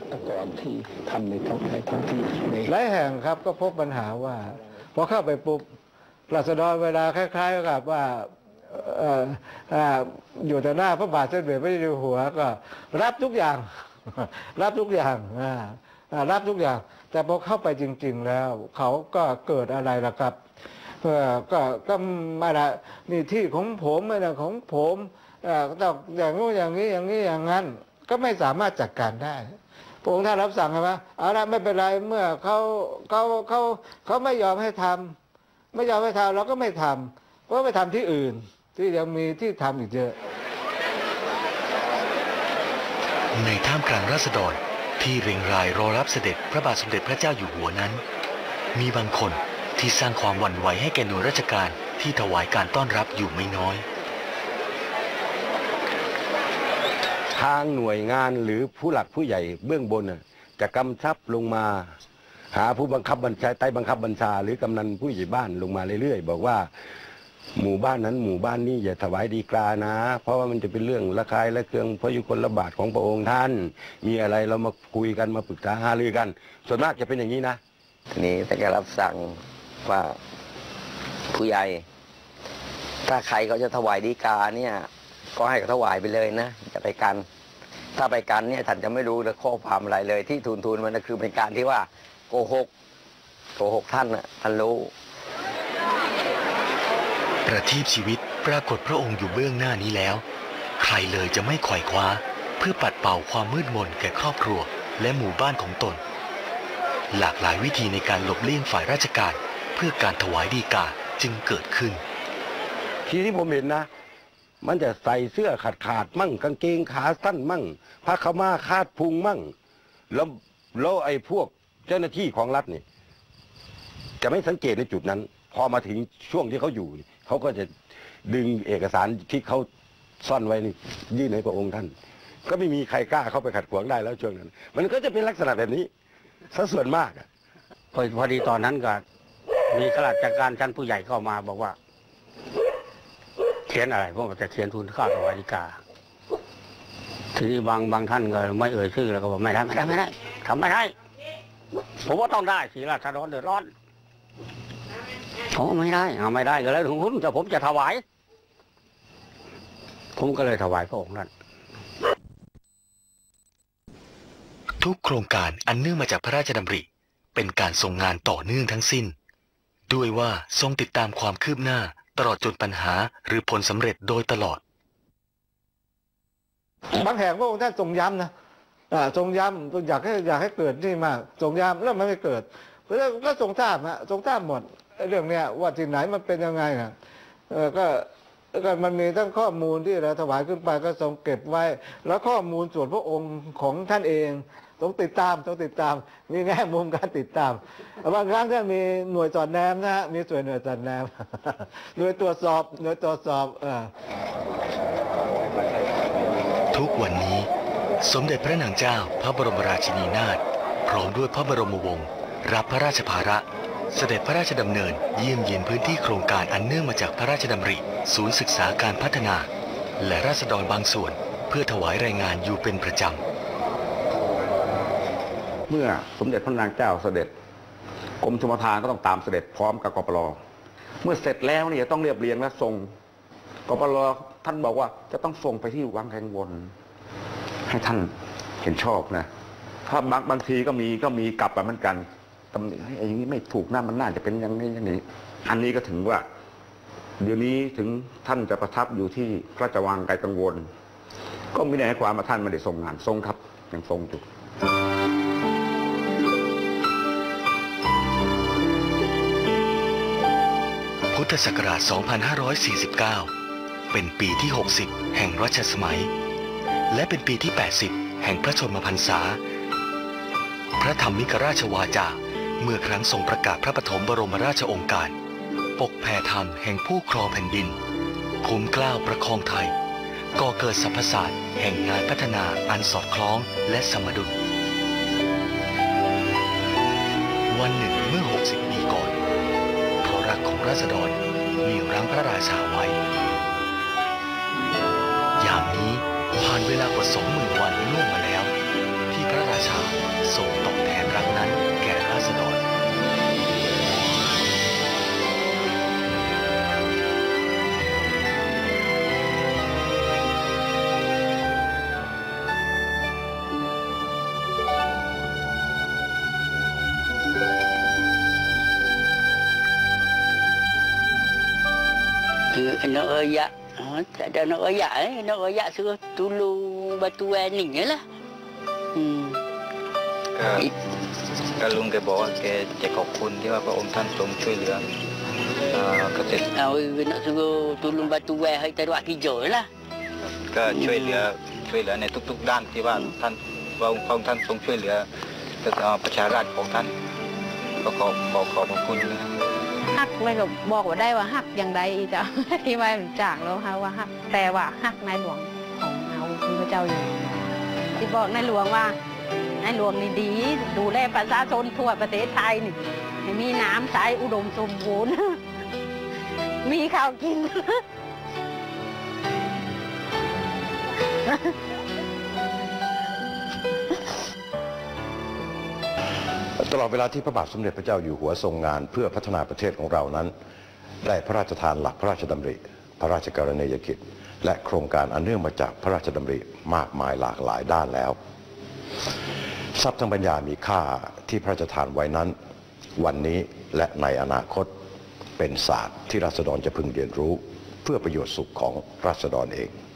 หลายแห่งครับก็พบปัญหาว่าพอเข้าไปปุ๊บราษฎรเวลาคล้ายๆกับว่าอยู่แต่หน้าพระบาทสมเด็จพระเจ้าอยู่หัวก็รับทุกอย่างรับทุกอย่างรับทุกอย่างแต่พอเข้าไปจริงๆแล้วเขาก็เกิดอะไรล่ะครับก็ก็ไม่ละนี่ที่ของผมไม่ละของผมต้องอย่างนู้นอย่างนี้อย่างนี้อย่างนั้นก็ไม่สามารถจัดการได้พระองค์ท่านรับสั่งใช่ไหมเอาละไม่เป็นไรเมื่อเขาเขาเขาเขาไม่ยอมให้ทำไม่ยอมให้ทำเราก็ไม่ทำเพราะไปทำที่อื่นที่ยังมีที่ทำอีกเยอะในท่ามกลางราษฎรที่เร่งรายรอรับเสด็จพระบาทสมเด็จพระเจ้าอยู่หัวนั้นมีบางคนที่สร้างความหวั่นไหวให้แก่หน่วยราชการที่ถวายการต้อนรับอยู่ไม่น้อยทางหน่วยงานหรือผู้หลักผู้ใหญ่เบื้องบนจะกำชับลงมาหาผู้บังคับบัญชาใต้บังคับบัญชาหรือกำนันผู้ใหญ่บ้านลงมาเรื่อยๆบอกว่าหมู่บ้านนั้นหมู่บ้านนี้อย่าถวายดีกานะเพราะว่ามันจะเป็นเรื่องระคายและเคืองพระยุคลบาทของพระองค์ท่านมีอะไรเรามาคุยกันมาปรึกษาหารือกันส่วนมากจะเป็นอย่างนี้นะทีนี้แต่ก็รับสั่งว่าผู้ใหญ่ถ้าใครเขาจะถวายดีกาเนี่ยก็ให้เขาถวายไปเลยนะจะไปกันถ้าไปกันเนี่ยท่านจะไม่รู้และข้อความอะไรเลยที่ทูลทูลมันคือเป็นการที่ว่าโกหกโกหกท่านน่ะท่านรู้ประทีปชีวิตปรากฏพระองค์อยู่เบื้องหน้านี้แล้วใครเลยจะไม่ไขว่คว้าเพื่อปัดเป่าความมืดมนแก่ครอบครัวและหมู่บ้านของตนหลากหลายวิธีในการหลบเลี่ยงฝ่ายราชการเพื่อการถวายดีกาจึงเกิดขึ้นทีที่ผมเห็นนะมันจะใส่เสื้อขาดขาดมั่งกางเกงขาสั้นมั่งผ้าขม่าคาดพุงมั่งแล้วแล้วไอ้พวกเจ้าหน้าที่ของรัฐนี่จะไม่สังเกตในจุดนั้นพอมาถึงช่วงที่เขาอยู่เขาก็จะดึงเอกสารที่เขาซ่อนไว้นี่ยื่นให้พระองค์ท่านก็ไม่มีใครกล้าเข้าไปขัดขวางได้แล้วช่วงนั้นมันก็จะเป็นลักษณะแบบนี้ซะส่วนมากพอพอดีตอนนั้นก็มีข้าราชการชั้นผู้ใหญ่เข้ามาบอกว่าเขียนอะไรพวกจะเขียนทูลข้าวถวายฎีกาทีนี้บางบางท่านก็ไม่เอ่ยชื่อแล้วก็บอกไม่ได้ไม่ได้ไม่ได้ทำไม่ได้ผมว่าต้องได้สิราษฎรเดือดร้อนผมไม่ได้เอาไม่ได้ก็แล้วถึงคุณจะผมจะถวายผมก็เลยถวายพระองค์นั้นทุกโครงการอันเนื่องมาจากพระราชดำริเป็นการทรงงานต่อเนื่องทั้งสิ้นด้วยว่าทรงติดตามความคืบหน้าตลอดจนปัญหาหรือผลสำเร็จโดยตลอดบางแห่งพระองค์ท่านทรงย้ำนะทรงย้ำอยากให้อยากให้เกิดนี่มากทรงย้ำแล้วมันไม่เกิดเพราะฉะนั้นก็ทรงทราบฮะทรงทราบหมดเรื่องเนี้ยว่าที่ไหนมันเป็นยังไงนะเออก็ก็มันมีทั้งข้อมูลที่เราถวายขึ้นไปก็ทรงเก็บไว้ แล้วข้อมูลส่วนพระองค์ของท่านเองต้องติดตามต้องติดตามมีแง่มุมการติดตามบางครั้งถ้ามีหน่วยสอดแนมนะฮะมีส่วนหน่วยสอดแนม หน่วยตรวจสอบหน่วยตรวจสอบเออทุกวันนี้สมเด็จพระนางเจ้าพระบรมราชินีนาถพร้อมด้วยพระบรมวงศ์รับพระราชภาระเสด็จพระราชดำเนินเยี่ยมเยียนพื้นที่โครงการอันเนื่องมาจากพระราชดำริศูนย์ศึกษาการพัฒนาและราษฎรบางส่วนเพื่อถวายรายงานอยู่เป็นประจำเมื่อสมเด็จพระนางเจ้าเสด็จกรมชลประทานก็ต้องตามเสด็จพร้อมกับกปร.เมื่อเสร็จแล้วเนี่ยต้องเรียบเรียงและส่งกปร.ท่านบอกว่าจะต้องส่งไปที่วังแห่งวนให้ท่านเห็นชอบนะถ้าบางบางทีก็มีก็มีกลับมาเหมือนกันตำหนิอย่างนี้ไม่ถูกนะมันน่าจะเป็นอย่างนี้อย่างนี้อันนี้ก็ถึงว่าเดี๋ยวนี้ถึงท่านจะประทับอยู่ที่พระราชวังไกลกังวลก็ไม่ได้ให้ความว่าท่านไม่ได้ทรงงานทรงครับยังทรงอยู่พุทธศักราช สองพันห้าร้อยสี่สิบเก้า เป็นปีที่ หกสิบ แห่งรัชสมัยและเป็นปีที่ แปดสิบ แห่งพระชนมพรรษาพระธรรมิกราชวาจาเมื่อครั้งทรงประกาศพระปฐมบรมราชโองการ ปกแผ่ธรรมแห่งผู้ครองแผ่นดินภูมิเกล้าประคองไทยก่อเกิดสรรพศาสตร์แห่งงานพัฒนาอันสอดคล้องและสมดุลวันหนึ่งเมื่อ หกสิบ ปีก่อนเพราะรักของราษฎรมีรั้งพระราชาไว้ยามนี้ผ่านเวลากว่า สองหมื่น วันล่วงมาแล้วที่พระราชาทรงตอบแทนรักนั้นแก่ราษฎร nó ở dạ nó nó ở dạ ấy nó ở dạ xưa tu lu ba tu e nỉnh ấy là ก็ลุงแกบอกว่าแกจะขอบคุณที่ว่าพระองค์ท่านทรงช่วยเหลือเกษตรเอาเนาะคือตุลุมบาตูแวให้แต่ว่ากี่เจอละก็ช่วยเหลือช่วยเหลือในทุกๆด้านที่ว่าท่านพระองค์ท่านทรงช่วยเหลือประชาราษฎร์ของท่านก็ขอขอขอบคุณนะฮักไม่บอกว่าได้ว่าฮักอย่างใดจ้ะที่ว่าจากแล้วค่ะว่าฮักแต่ว่าฮักในหลวงของเราคือพระเจ้าอยู่ที่บอกในหลวงว่าในหลวงนี่ดีดูแลประชาชนทั่วประเทศไทยนี่ให้มีน้ำใสอุดมสมบูรณ์มีข้าวกินตลอดเวลาที่พระบาทสมเด็จพระเจ้าอยู่หัวทรงงานเพื่อพัฒนาประเทศของเรานั้นได้พระราชทานหลักพระราชดำริพระราชกรณียกิจและโครงการอันเนื่องมาจากพระราชดำริมากมายหลากหลายด้านแล้วทรัพย์ทางปัญญามีค่าที่พระราชทานไว้นั้นวันนี้และในอนาคตเป็นศาสตร์ที่ราษฎรจะพึงเรียนรู้เพื่อประโยชน์สุขของราษฎรเอง